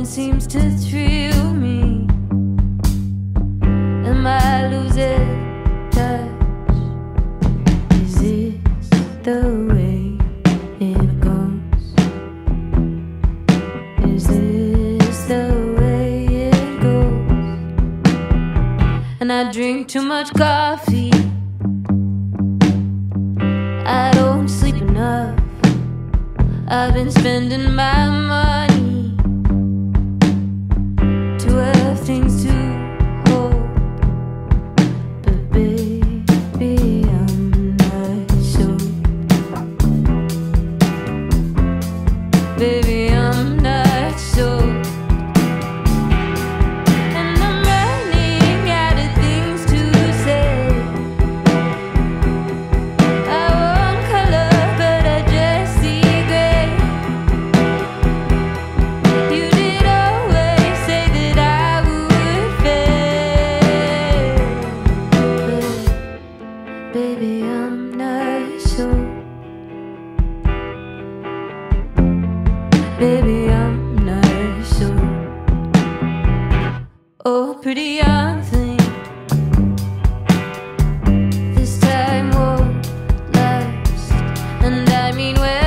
seems to thrill me. Am I losing touch? Is this the way it goes? Is this the way it goes? And I drink too much coffee, I don't sleep enough. I've been spending my money to have things to hold, but baby, I'm not sure. Baby, I'm not sure. And I'm running out of things to say. I want color, but I just see gray. You did always say that I would fail, but baby, I'm not sure. Baby, I'm not sure. Oh, pretty young thing, this time won't last. And I mean, where